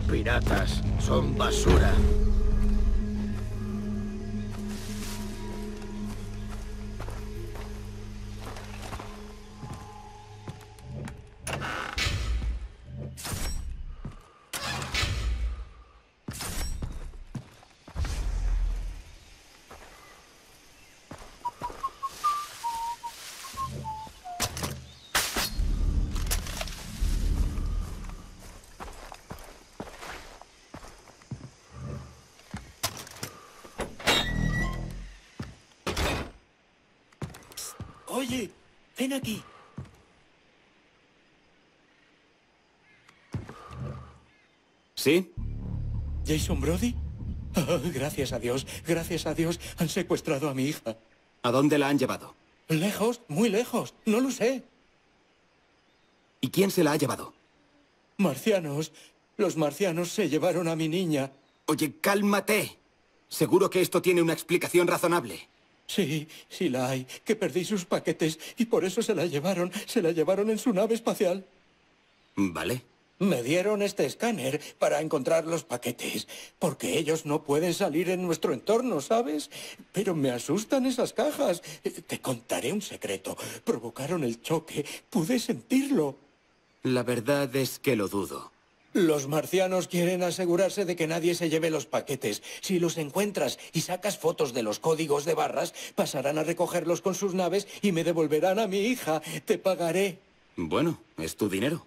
piratas son basura. Oye, ven aquí. ¿Sí? ¿Jason Brody? Oh, gracias a Dios, han secuestrado a mi hija. ¿A dónde la han llevado? Lejos, muy lejos, no lo sé. ¿Y quién se la ha llevado? Marcianos. Los marcianos se llevaron a mi niña. Oye, cálmate. Seguro que esto tiene una explicación razonable. Sí, sí la hay. Que perdí sus paquetes y por eso se la llevaron. Se la llevaron en su nave espacial. Vale. Me dieron este escáner para encontrar los paquetes, porque ellos no pueden salir en nuestro entorno, ¿sabes? Pero me asustan esas cajas. Te contaré un secreto. Provocaron el choque. Pude sentirlo. La verdad es que lo dudo. Los marcianos quieren asegurarse de que nadie se lleve los paquetes. Si los encuentras y sacas fotos de los códigos de barras, pasarán a recogerlos con sus naves y me devolverán a mi hija. Te pagaré. Bueno, es tu dinero.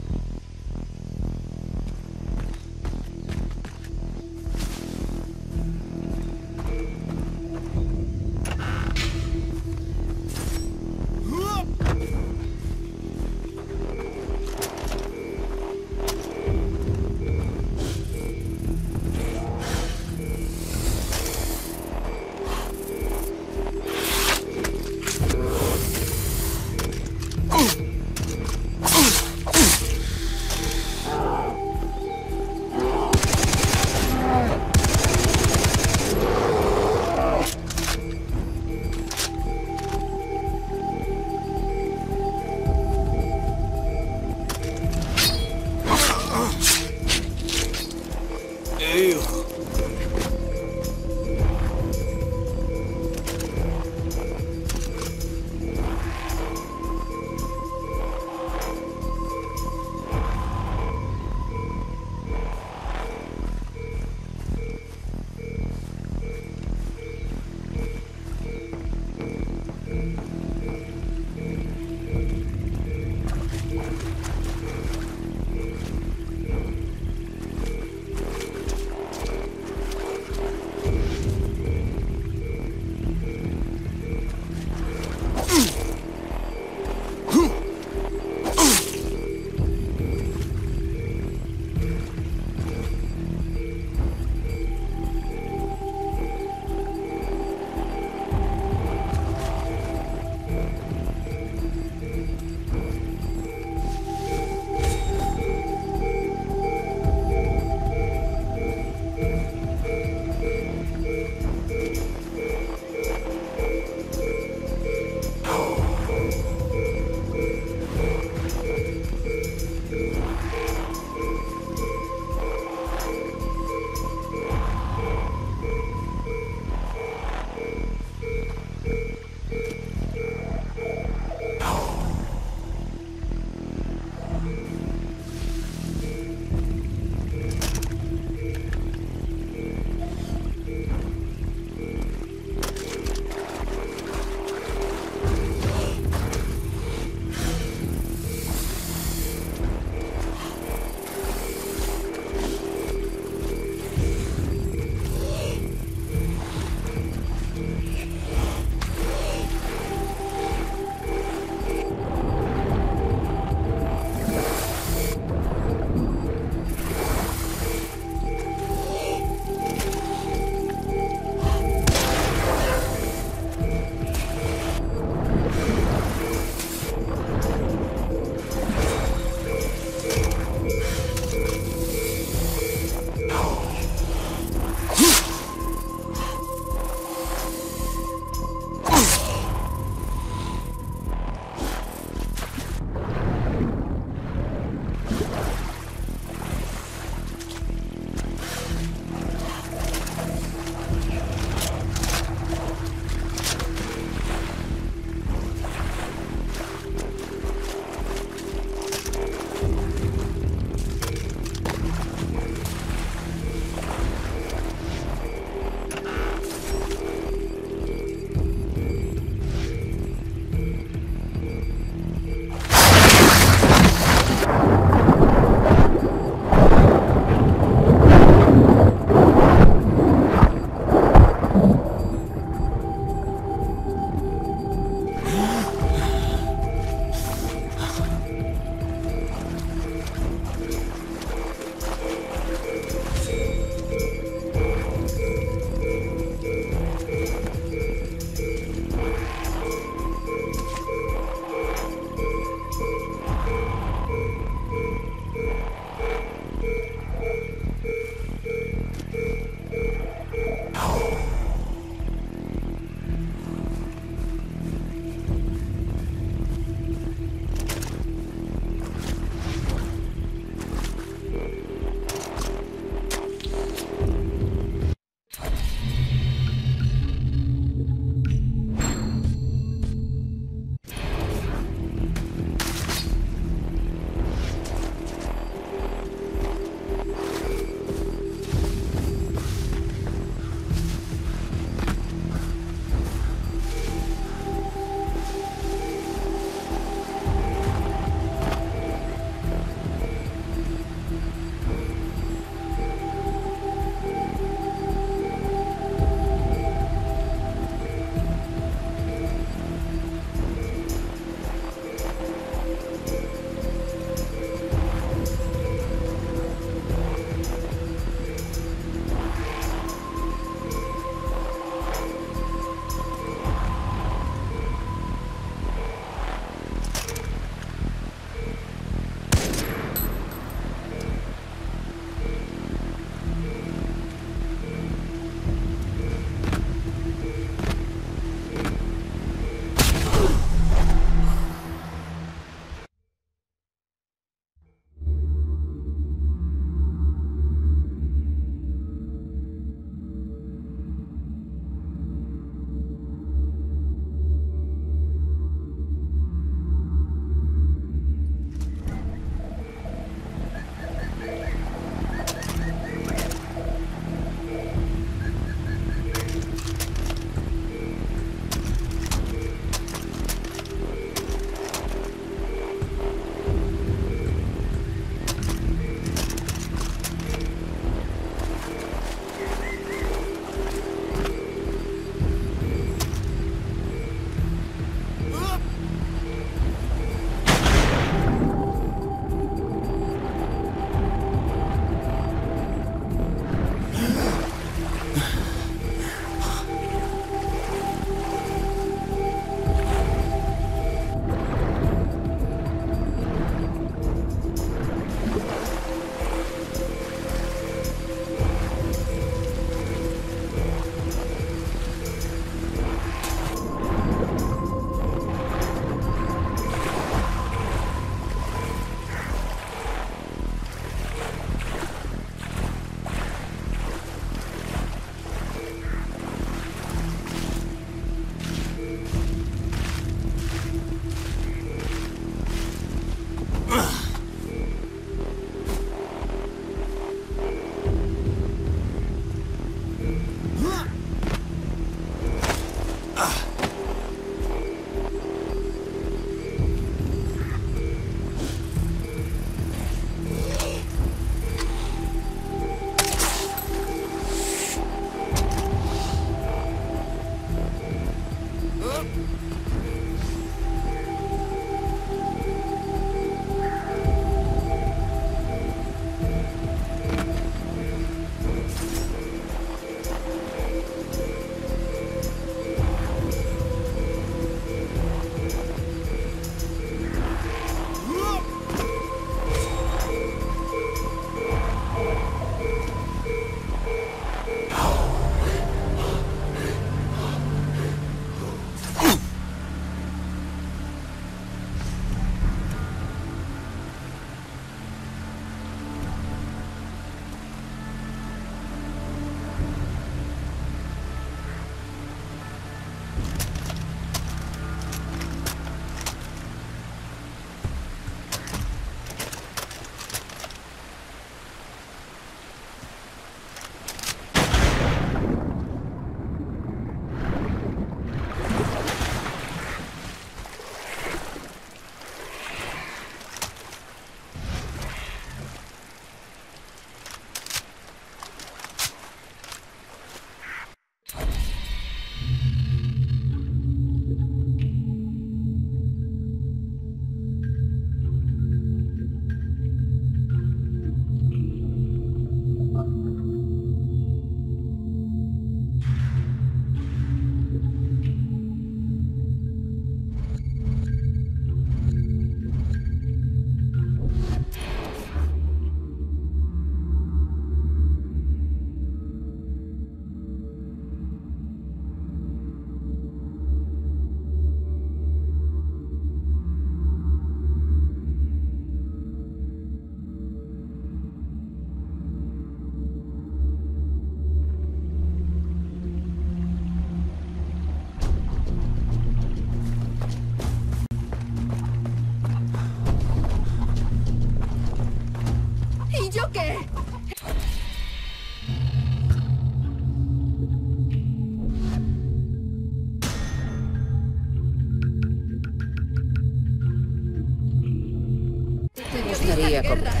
a comprar.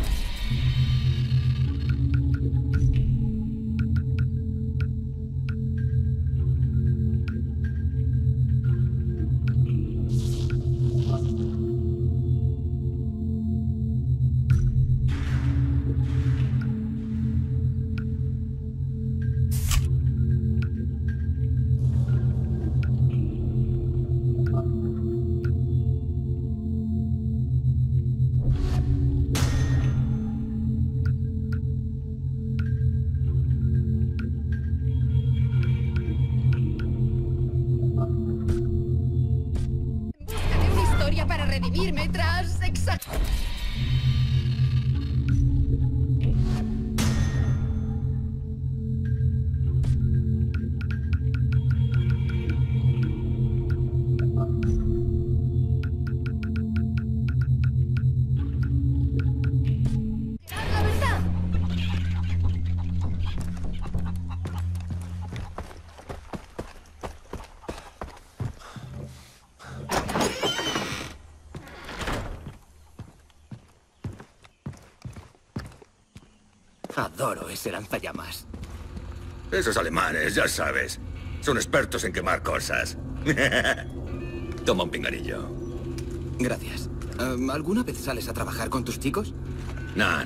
Para redimirme tras la verdad. Adoro ese lanzallamas. Esos alemanes, ya sabes, son expertos en quemar cosas. Toma un pinganillo. Gracias. ¿Alguna vez sales a trabajar con tus chicos? No.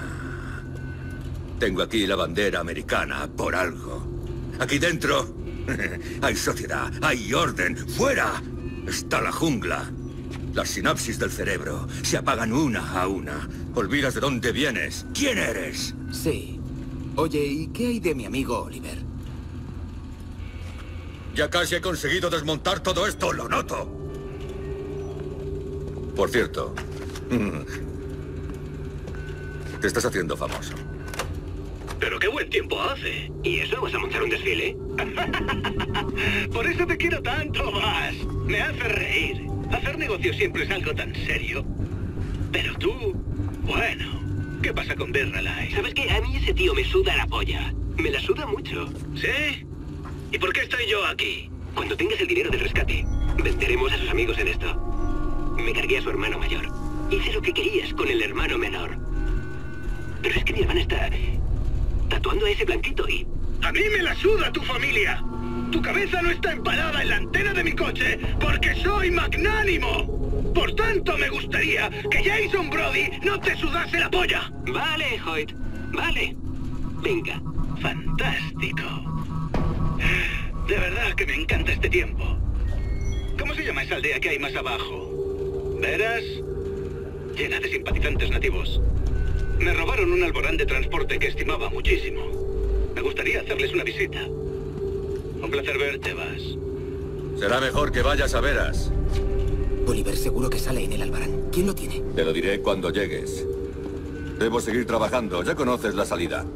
Tengo aquí la bandera americana por algo. Aquí dentro hay sociedad, hay orden. ¡Fuera! Está la jungla. Las sinapsis del cerebro se apagan una a una. Olvidas de dónde vienes. ¿Quién eres? Sí. Oye, ¿y qué hay de mi amigo Oliver? Ya casi he conseguido desmontar todo esto, lo noto. Por cierto, te estás haciendo famoso. Pero qué buen tiempo hace. ¿Y eso vas a montar un desfile? Por eso te quiero tanto, Vas. Me hace reír. Hacer negocios siempre es algo tan serio. Pero tú, bueno, ¿qué pasa con Berralai? ¿Sabes qué? A mí ese tío me suda la polla. Me la suda mucho. ¿Sí? ¿Y por qué estoy yo aquí? Cuando tengas el dinero del rescate, venderemos a sus amigos en esto. Me cargué a su hermano mayor. Hice lo que querías con el hermano menor. Pero es que mi hermana está tatuando a ese blanquito y... ¡A mí me la suda tu familia! Tu cabeza no está empalada en la antena de mi coche porque soy magnánimo. Por tanto, me gustaría que Jason Brody no te sudase la polla. Vale, Hoyt. Vale. Venga. Fantástico. De verdad que me encanta este tiempo. ¿Cómo se llama esa aldea que hay más abajo? ¿Veras? Llena de simpatizantes nativos. Me robaron un alborán de transporte que estimaba muchísimo. Me gustaría hacerles una visita. Un placer verte, Vas. Será mejor que vayas a veras. Oliver seguro que sale en el albarán. ¿Quién lo tiene? Te lo diré cuando llegues. Debo seguir trabajando. Ya conoces la salida.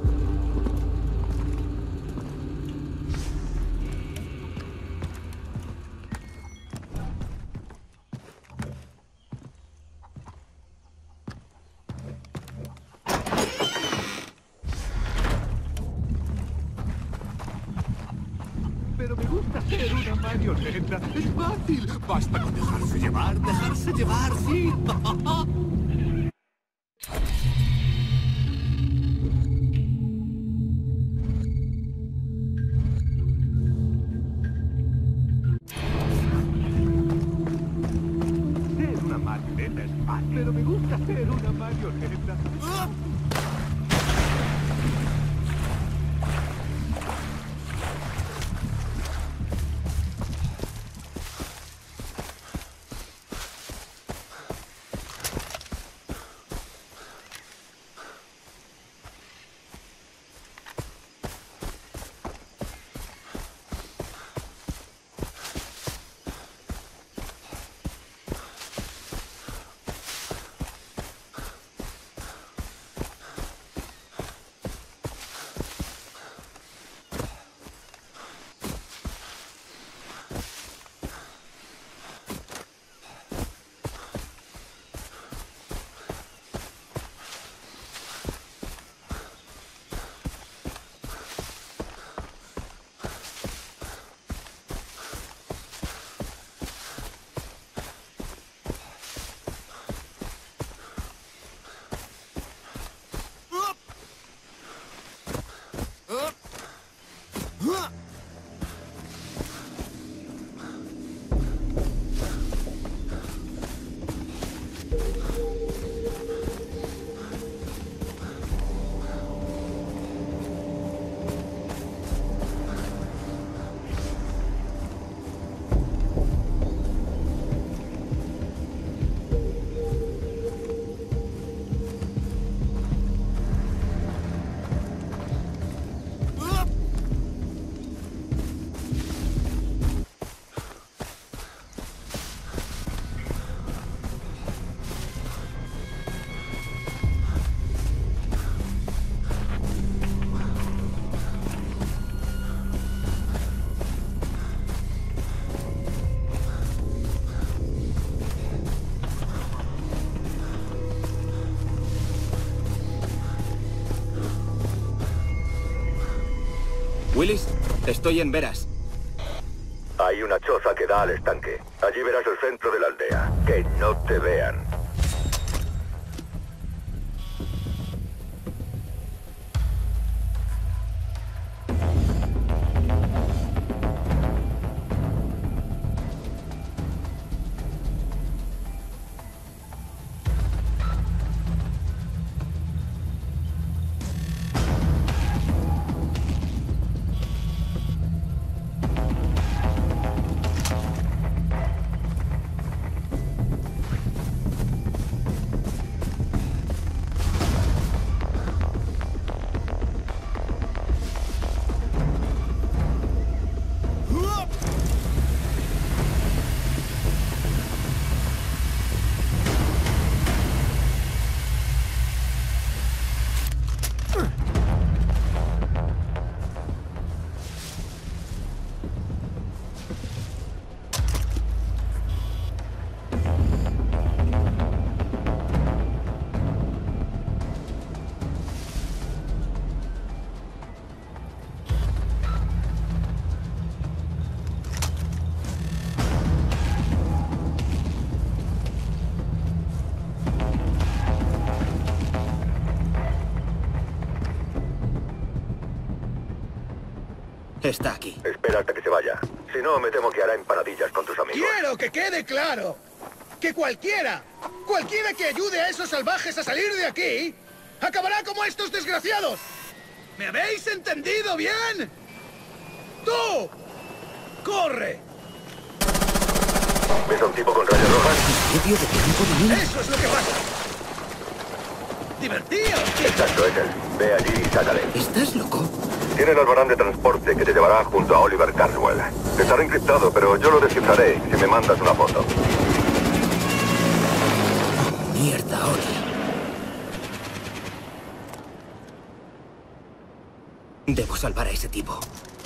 Pero me gusta ser una marioneta. Es fácil. Basta con dejarse llevar, sí. Ser una marioneta es fácil. Pero me gusta ser una marioneta. Willis, estoy en Veras. Hay una choza que da al estanque. Allí verás el centro de la aldea. Que no te vean. Está aquí. Espera hasta que se vaya. Si no, me temo que hará empanadillas con tus amigos. Quiero que quede claro que cualquiera que ayude a esos salvajes a salir de aquí, acabará como estos desgraciados. ¿Me habéis entendido bien? ¡Tú! ¡Corre! ¿Ves a un tipo con rayas rojas? ¿Medio de campo de mí? ¡Eso es lo que pasa! ¡Divertido! Exacto, es él. Ve allí y sácale. ¿Estás loco? Tiene el albarán de transporte que te llevará junto a Oliver Carswell. Estará encriptado, pero yo lo descifraré si me mandas una foto. Mierda, Oli. Debo salvar a ese tipo.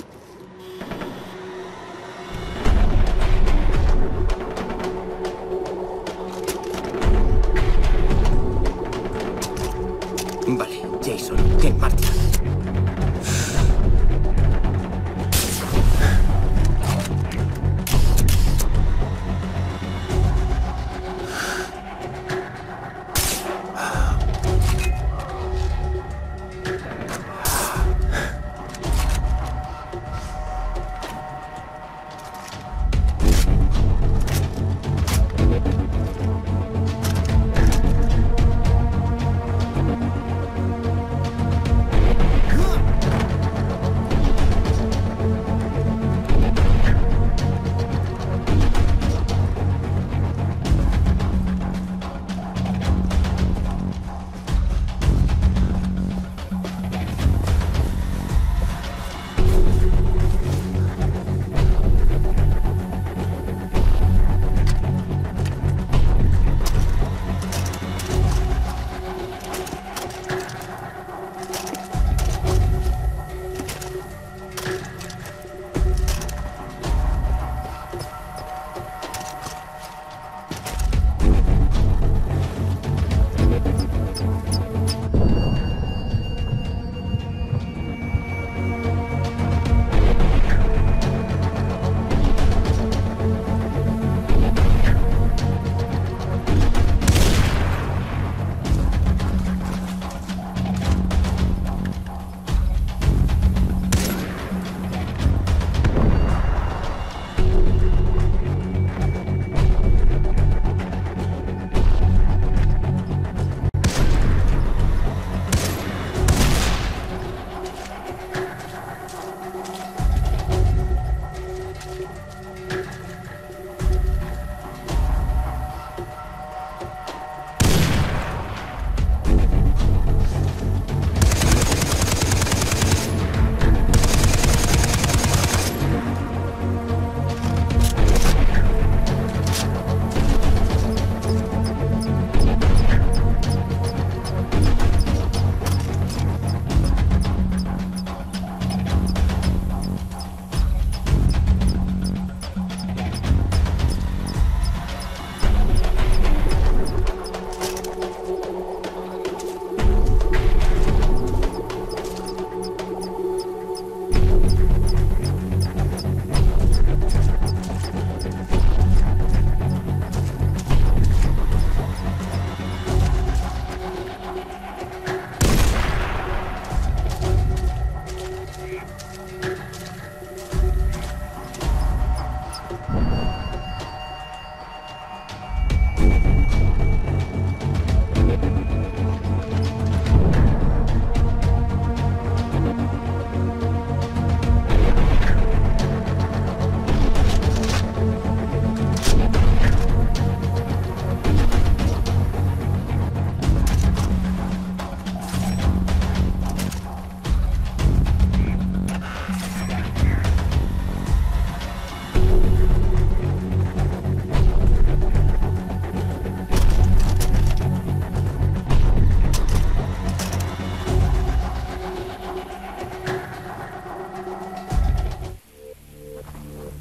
Vale, Jason, en marcha.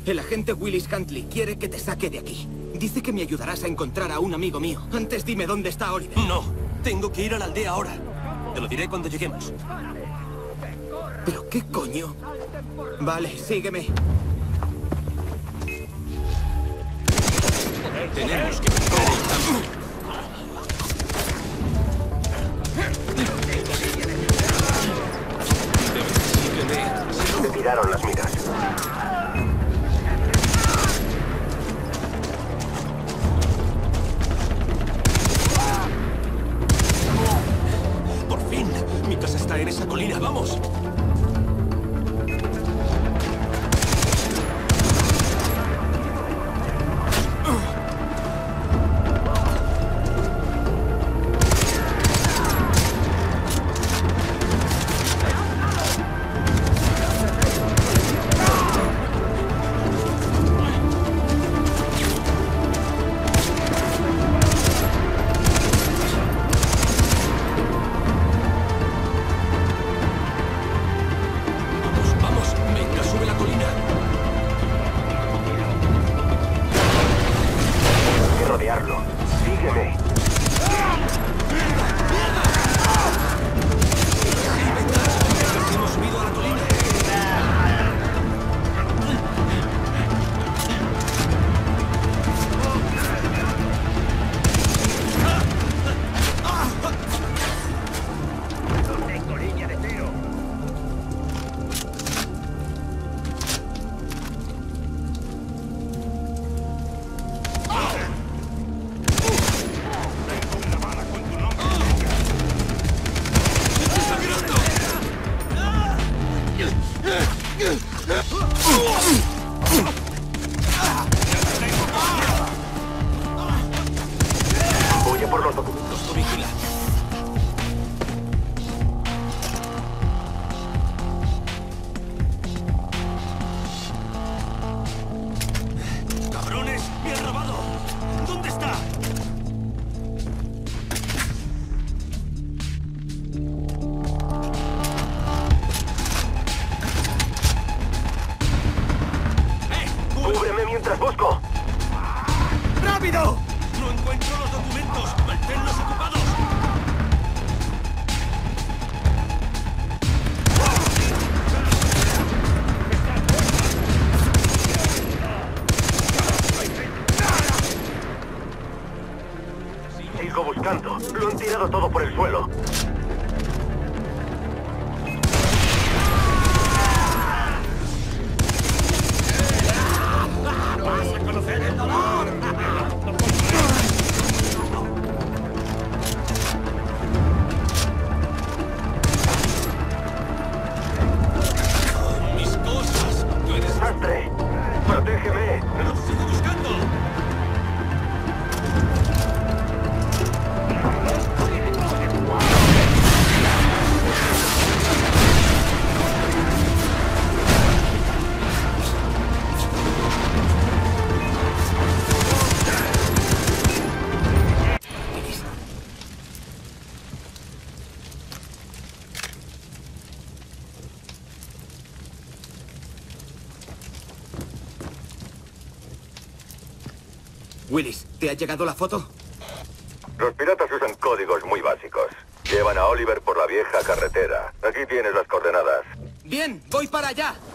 El agente Willis Huntley quiere que te saque de aquí. Dice que me ayudarás a encontrar a un amigo mío. Antes dime dónde está Oliver. No, tengo que ir a la aldea ahora. Te lo diré cuando lleguemos. ¿Pero qué coño? Vale, sígueme. Tenemos que buscar el campo. Se me tiraron las miras. Por fin, mi casa está en esa colina, vamos. Voy a por los documentos. Tú vigila. ¡Cabrones! ¡Me han robado! ¿Dónde está? ¡Cúbreme mientras busco! ¡Rápido! ¡No encuentro los documentos! ¡Manténlos ocupados! Sigo buscando. Lo han tirado todo por el suelo. ¡Vas a conocer el dolor! ¡Mis cosas! ¡Tú eres... ¡Desastre! ¡Protégeme! ¡Los sigo buscando! Willis, ¿te ha llegado la foto? Los piratas usan códigos muy básicos. Llevan a Oliver por la vieja carretera. Aquí tienes las coordenadas. Bien, voy para allá.